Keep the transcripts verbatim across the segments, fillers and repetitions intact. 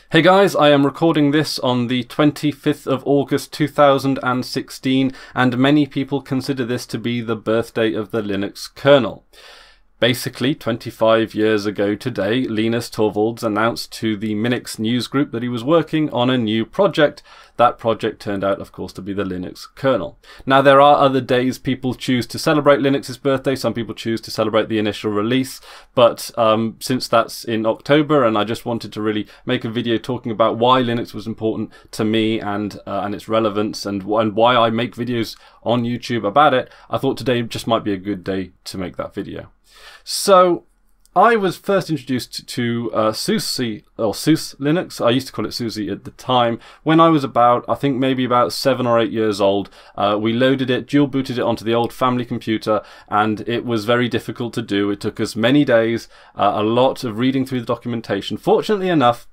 Hey guys, I am recording this on the twenty-fifth of August two thousand sixteen, and many people consider this to be the birthday of the Linux kernel. Basically, twenty-five years ago today, Linus Torvalds announced to the Minix news group that he was working on a new project. That project turned out, of course, to be the Linux kernel. Now, there are other days people choose to celebrate Linux's birthday. Some people choose to celebrate the initial release. But um, since that's in October, and I just wanted to really make a video talking about why Linux was important to me and uh, and its relevance and, and why I make videos on YouTube about it, I thought today just might be a good day to make that video. So I was first introduced to uh, SUSE, or SUSE Linux. I used to call it SUSE at the time, when I was about, I think maybe about seven or eight years old. Uh, we loaded it, dual booted it onto the old family computer, and it was very difficult to do. It took us many days, uh, a lot of reading through the documentation. Fortunately enough,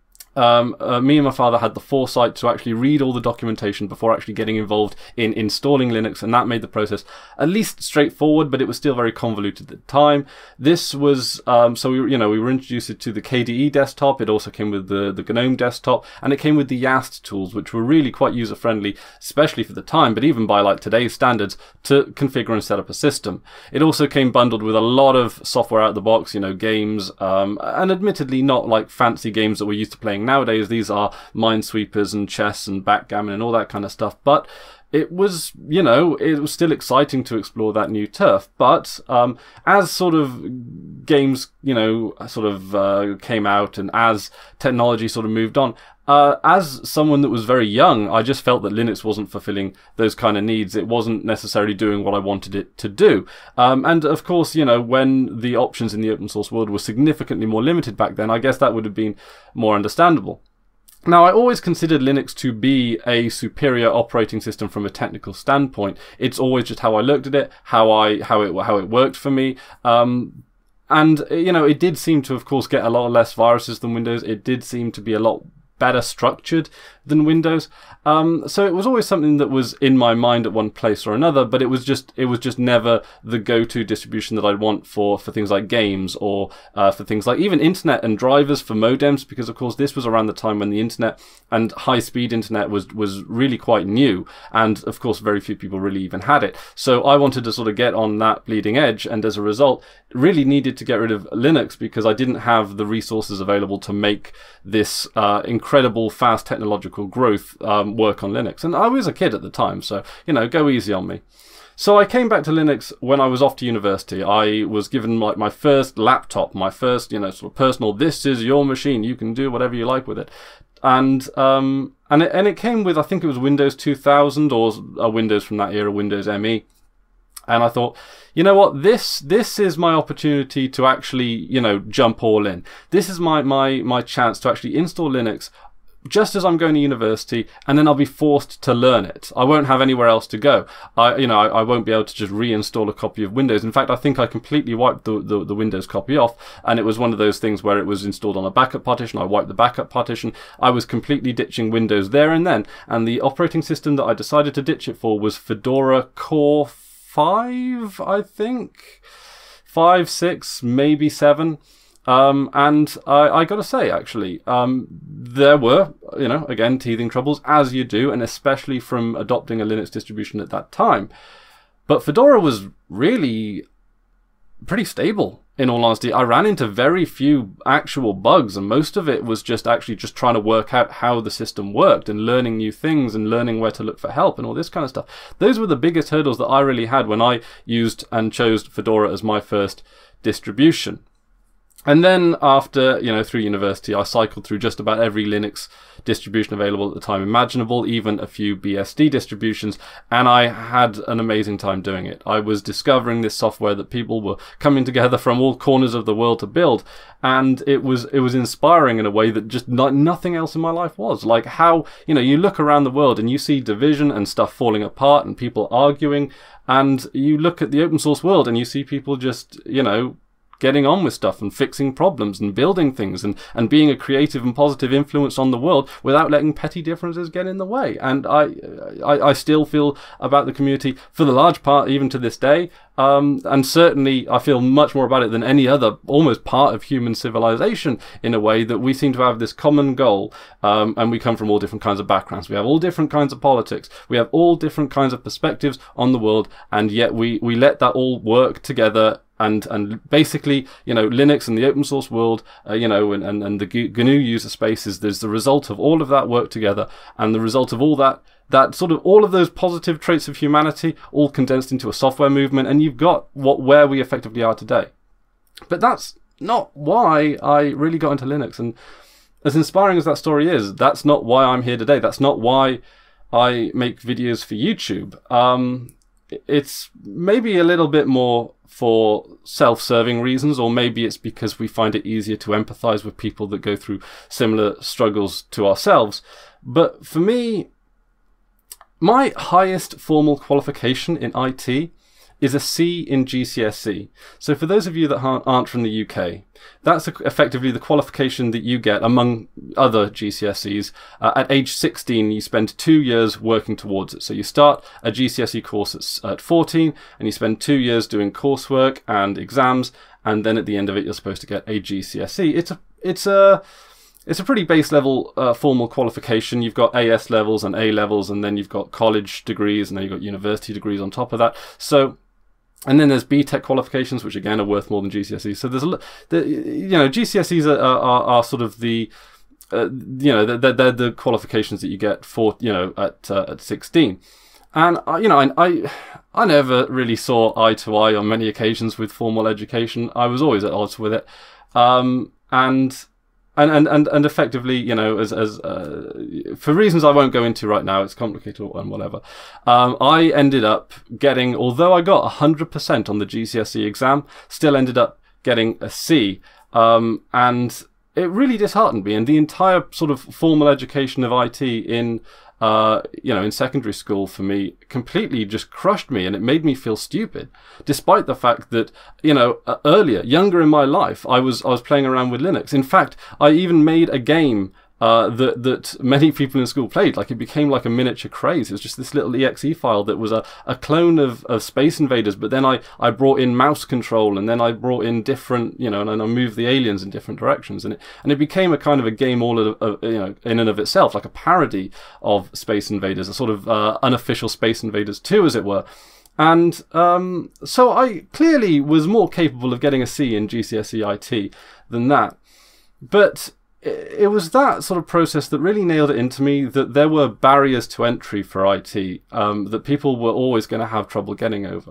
Um, uh, me and my father had the foresight to actually read all the documentation before actually getting involved in installing Linux, and that made the process at least straightforward, but it was still very convoluted at the time. This was, um, so we, you know, we were introduced to the K D E desktop. It also came with the, the GNOME desktop, and it came with the YaST tools, which were really quite user-friendly, especially for the time, but even by like today's standards, to configure and set up a system. It also came bundled with a lot of software out of the box, you know, games, um, and admittedly not like fancy games that we're used to playing nowadays. These are Minesweepers and chess and backgammon and all that kind of stuff. But it was, you know, it was still exciting to explore that new turf. But um, as sort of games, you know, sort of uh, came out, and as technology sort of moved on, uh, as someone that was very young, I just felt that Linux wasn't fulfilling those kind of needs. It wasn't necessarily doing what I wanted it to do. Um, and of course, you know, when the options in the open source world were significantly more limited back then, I guess that would have been more understandable. Now, I always considered Linux to be a superior operating system from a technical standpoint. It's always just how I looked at it, how I how it how it worked for me. Um, and you know, it did seem to, of course, get a lot less viruses than Windows. It did seem to be a lot better structured than Windows. Um, so it was always something that was in my mind at one place or another, but it was just it was just never the go-to distribution that I'd want for, for things like games, or uh, for things like even internet and drivers for modems, because of course this was around the time when the internet and high-speed internet was, was really quite new, and of course very few people really even had it. So I wanted to sort of get on that bleeding edge, and as a result really needed to get rid of Linux because I didn't have the resources available to make this uh, incredible fast technological growth um, work on Linux. And I was a kid at the time, so, you know, go easy on me. So I came back to Linux when I was off to university. I was given like my first laptop, my first, you know, sort of personal, this is your machine, you can do whatever you like with it. And um, and it, and it came with, I think it was Windows two thousand, or a Windows from that era, Windows M E. And I thought, you know what, this this is my opportunity to actually, you know, jump all in. This is my my my chance to actually install Linux just as I'm going to university, and then I'll be forced to learn it. I won't have anywhere else to go. I, you know, I, I won't be able to just reinstall a copy of Windows. In fact, I think I completely wiped the, the, the Windows copy off, and it was one of those things where it was installed on a backup partition. I wiped the backup partition. I was completely ditching Windows there and then, and the operating system that I decided to ditch it for was Fedora Core five, I think. Five, six, maybe seven. Um, and I, I gotta say, actually, um, there were, you know, again, teething troubles, as you do, and especially from adopting a Linux distribution at that time. But Fedora was really pretty stable, in all honesty. I ran into very few actual bugs, and most of it was just actually just trying to work out how the system worked and learning new things and learning where to look for help and all this kind of stuff. Those were the biggest hurdles that I really had when I used and chose Fedora as my first distribution. And then after, you know, through university, I cycled through just about every Linux distribution available at the time imaginable, even a few B S D distributions, and I had an amazing time doing it. I was discovering this software that people were coming together from all corners of the world to build, and it was it was inspiring in a way that just not, nothing else in my life was. Like how, you know, you look around the world and you see division and stuff falling apart and people arguing, and you look at the open source world and you see people just, you know, getting on with stuff and fixing problems and building things and, and being a creative and positive influence on the world without letting petty differences get in the way. And I, I, I still feel about the community, for the large part, even to this day, um, and certainly I feel much more about it than any other almost part of human civilization, in a way that we seem to have this common goal, um, and we come from all different kinds of backgrounds. We have all different kinds of politics. We have all different kinds of perspectives on the world, and yet we, we let that all work together. And and basically, you know, Linux and the open source world, uh, you know, and, and, and the G N U user spaces, there's the result of all of that work together, and the result of all that, that sort of all of those positive traits of humanity all condensed into a software movement, and you've got what where we effectively are today. But that's not why I really got into Linux, and as inspiring as that story is, that's not why I'm here today. That's not why I make videos for YouTube. Um, it's maybe a little bit more for self-serving reasons, or maybe it's because we find it easier to empathize with people that go through similar struggles to ourselves. But for me, my highest formal qualification in I T is a C in G C S E. So for those of you that aren't from the U K, that's effectively the qualification that you get among other G C S Es. Uh, at age sixteen, you spend two years working towards it. So you start a G C S E course at, at fourteen, and you spend two years doing coursework and exams, and then at the end of it, you're supposed to get a G C S E. It's a, it's a, it's a pretty base level uh, formal qualification. You've got A S levels and A levels, and then you've got college degrees, and then you've got university degrees on top of that. So and then there's B Tech qualifications, which again are worth more than G C S Es. So there's a, the, you know, G C S Es are, are, are sort of the, uh, you know, they're, they're the qualifications that you get for, you know, at uh, at sixteen. And I, you know, I, I I never really saw eye to eye on many occasions with formal education. I was always at odds with it, um, and. And, and, and, and effectively, you know, as, as, uh, for reasons I won't go into right now, it's complicated and whatever, um, I ended up getting, although I got one hundred percent on the G C S E exam, still ended up getting a C. Um, and it really disheartened me. And the entire sort of formal education of I T in, uh, you know, in secondary school for me completely just crushed me, and it made me feel stupid, despite the fact that, you know, uh, earlier, younger in my life, I was, I was playing around with Linux. In fact, I even made a game uh, that, that many people in school played. Like, it became like a miniature craze. It was just this little E X E file that was a, a clone of, of Space Invaders, but then I, I brought in mouse control, and then I brought in different, you know, and, and I moved the aliens in different directions, and it, and it became a kind of a game all of, of, you know, in and of itself, like a parody of Space Invaders, a sort of uh, unofficial Space Invaders two, as it were. And um, so I clearly was more capable of getting a C in G C S E I T than that. But it was that sort of process that really nailed it into me, that there were barriers to entry for I T, um, that people were always going to have trouble getting over.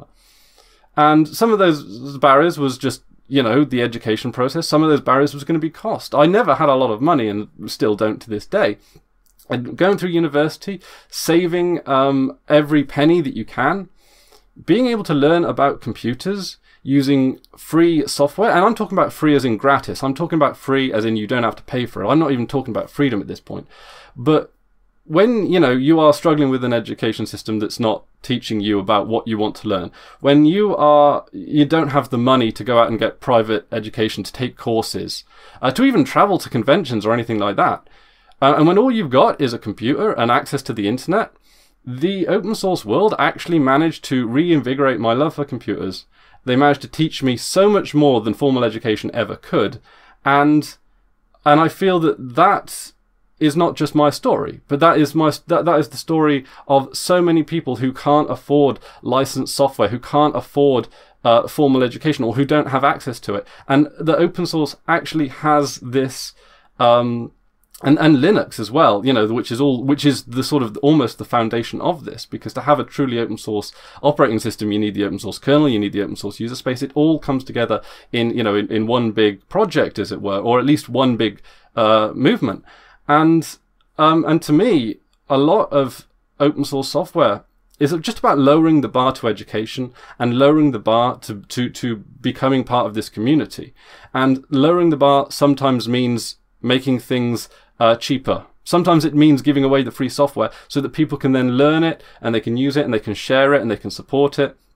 And some of those barriers was just, you know, the education process. Some of those barriers was going to be cost. I never had a lot of money, and still don't to this day. And going through university, saving um, every penny that you can, being able to learn about computers using free software, and I'm talking about free as in gratis. I'm talking about free as in you don't have to pay for it. I'm not even talking about freedom at this point. But when, you know, you are struggling with an education system that's not teaching you about what you want to learn, when you are, you don't have the money to go out and get private education, to take courses, uh, to even travel to conventions or anything like that, uh, and when all you've got is a computer and access to the internet, the open source world actually managed to reinvigorate my love for computers. They managed to teach me so much more than formal education ever could. And and I feel that that is not just my story, but that is my that, that is the story of so many people who can't afford licensed software, who can't afford uh, formal education, or who don't have access to it. And the open source actually has this, um, and and Linux as well, you know, which is all which is the sort of almost the foundation of this, because to have a truly open source operating system, you need the open source kernel, you need the open source user space. It all comes together in, you know, in, in one big project, as it were, or at least one big uh, movement. And um, and to me, a lot of open source software is just about lowering the bar to education, and lowering the bar to to to becoming part of this community. And lowering the bar sometimes means making things Uh, cheaper. Sometimes it means giving away the free software so that people can then learn it, and they can use it, and they can share it, and they can support it.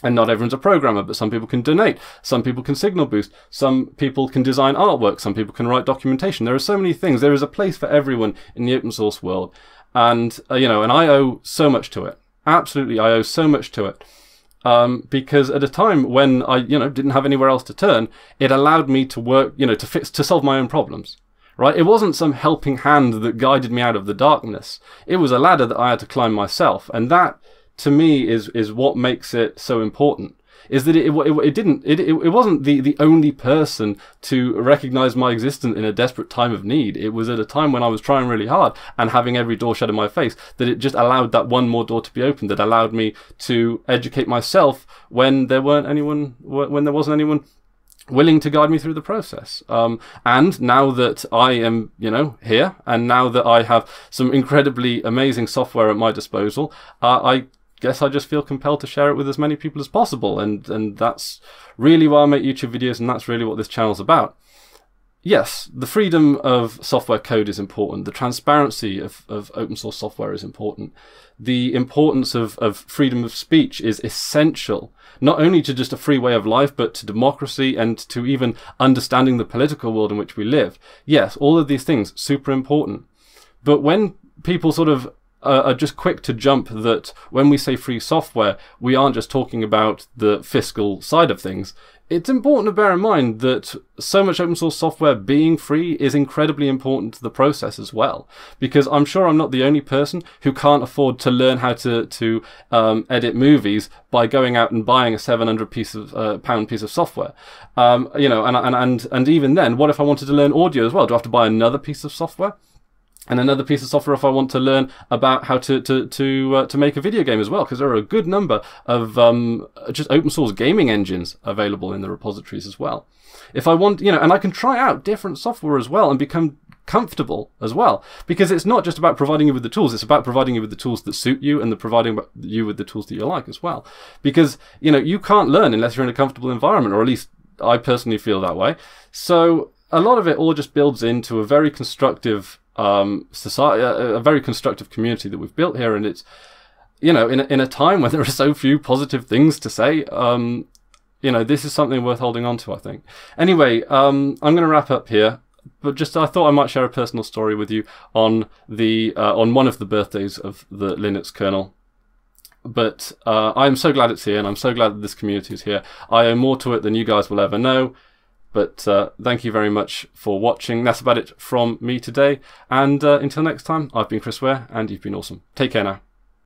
And not everyone's a programmer, but some people can donate, some people can signal boost, some people can design artwork, some people can write documentation. There are so many things. There is a place for everyone in the open source world. And, uh, you know, and I owe so much to it. Absolutely, I owe so much to it. Um, because at a time when I, you know, didn't have anywhere else to turn, it allowed me to work, you know, to fix, to solve my own problems. Right? It wasn't some helping hand that guided me out of the darkness. It was a ladder that I had to climb myself. And that, to me, is is what makes it so important. Is that it it, it didn't it, it it wasn't the the only person to recognize my existence in a desperate time of need. It was at a time when I was trying really hard and having every door shut in my face, that it just allowed that one more door to be opened, that allowed me to educate myself when there weren't anyone when there wasn't anyone willing to guide me through the process. Um, and now that I am, you know, here, and now that I have some incredibly amazing software at my disposal, uh, I guess I just feel compelled to share it with as many people as possible. And, and that's really why I make YouTube videos, and that's really what this channel's about. Yes, the freedom of software code is important. The transparency of, of open source software is important. The importance of, of freedom of speech is essential, not only to just a free way of life, but to democracy and to even understanding the political world in which we live. Yes, all of these things, super important. But when people sort of uh, are just quick to jump that when we say free software, we aren't just talking about the fiscal side of things, it's important to bear in mind that so much open source software being free is incredibly important to the process as well. Because I'm sure I'm not the only person who can't afford to learn how to, to um, edit movies by going out and buying a seven hundred piece of, uh, pound piece of software. Um, you know, and, and, and, and even then, what if I wanted to learn audio as well? Do I have to buy another piece of software? And another piece of software if I want to learn about how to to to uh, to make a video game as well, because there are a good number of um, just open source gaming engines available in the repositories as well. If I want, you know, and I can try out different software as well and become comfortable as well, because it's not just about providing you with the tools, it's about providing you with the tools that suit you and the providing you with the tools that you like as well. Because, you know, you can't learn unless you're in a comfortable environment, or at least I personally feel that way. So a lot of it all just builds into a very constructive um society, a, a very constructive community that we've built here. And it's, you know, in a, in a time when there are so few positive things to say, um you know, this is something worth holding on to, I think. Anyway, um I'm going to wrap up here, but just I thought I might share a personal story with you on the uh, on one of the birthdays of the Linux kernel. But uh, I'm so glad it's here, and I'm so glad that this community is here. I owe more to it than you guys will ever know. But uh, thank you very much for watching. That's about it from me today. And uh, until next time, I've been Chris Ware, and you've been awesome. Take care now.